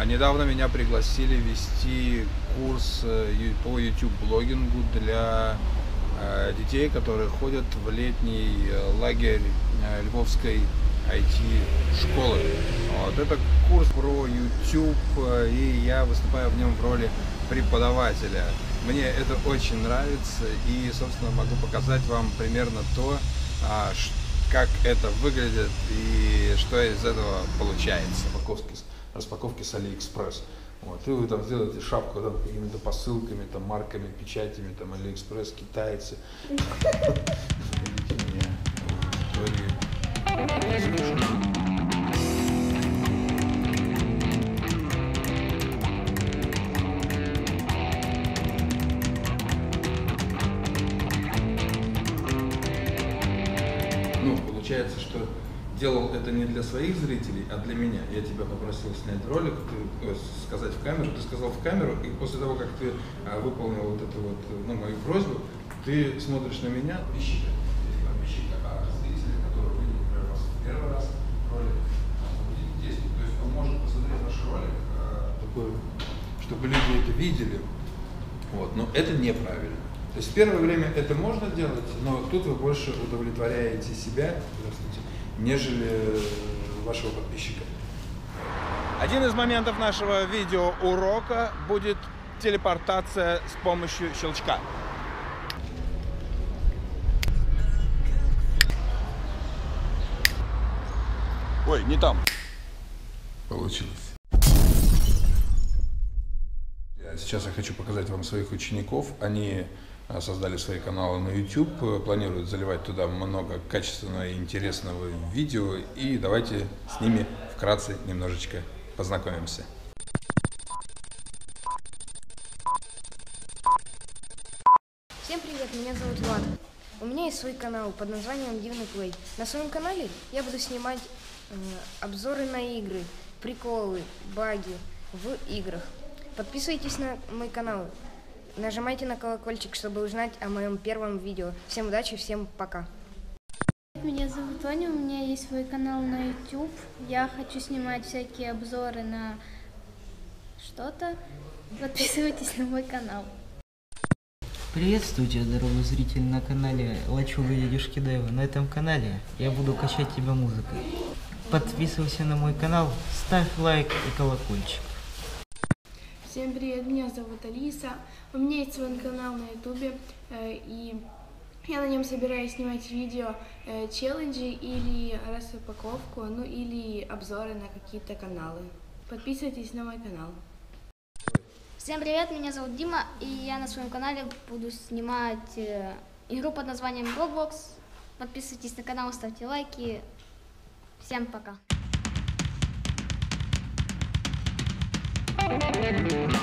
Недавно меня пригласили вести курс по YouTube-блогингу для детей, которые ходят в летний лагерь Львовской IT-школы. Вот. Это курс про YouTube, и я выступаю в нем в роли преподавателя. Мне это очень нравится, и, собственно, могу показать вам примерно то, как это выглядит и что из этого получается. Распаковки с Алиэкспресс. Вот. И вы там сделаете шапку там, какими-то посылками, там, марками, печатями, там, Алиэкспресс, китайцы. Получается, что делал это не для своих зрителей, а для меня. Я тебя попросил снять ролик, сказать в камеру, ты сказал в камеру, и после того, как ты выполнил вот эту вот, мою просьбу, ты смотришь на меня, пищика, а зрители, которые видят, например, вас в первый раз ролик, будет действовать. То есть он может посмотреть ваш ролик, такой, чтобы люди это видели, вот, но это неправильно. То есть в первое время это можно делать, но тут вы больше удовлетворяете себя, нежели вашего подписчика. Один из моментов нашего видеоурока будет телепортация с помощью щелчка. Ой, не там. Получилось. Сейчас я хочу показать вам своих учеников. Они создали свои каналы на YouTube, планируют заливать туда много качественного и интересного видео. И давайте с ними вкратце немножечко познакомимся. Всем привет, меня зовут Влад. У меня есть свой канал под названием Дивный Плей. На своем канале я буду снимать обзоры на игры, приколы, баги в играх. Подписывайтесь на мой канал. Нажимайте на колокольчик, чтобы узнать о моем первом видео. Всем удачи, всем пока. Меня зовут Тоня, у меня есть свой канал на YouTube. Я хочу снимать всякие обзоры на что-то. Подписывайтесь на мой канал. Приветствую тебя, дорогой зритель, на канале Лачуга Дядюшки Дэва. На этом канале я буду качать тебя музыкой. Подписывайся на мой канал, ставь лайк и колокольчик. Всем привет, меня зовут Алиса, у меня есть свой канал на ютубе, и я на нем собираюсь снимать видео, челленджи или распаковку, или обзоры на какие-то каналы. Подписывайтесь на мой канал. Всем привет, меня зовут Дима, и я на своем канале буду снимать игру под названием Roblox. Подписывайтесь на канал, ставьте лайки. Всем пока.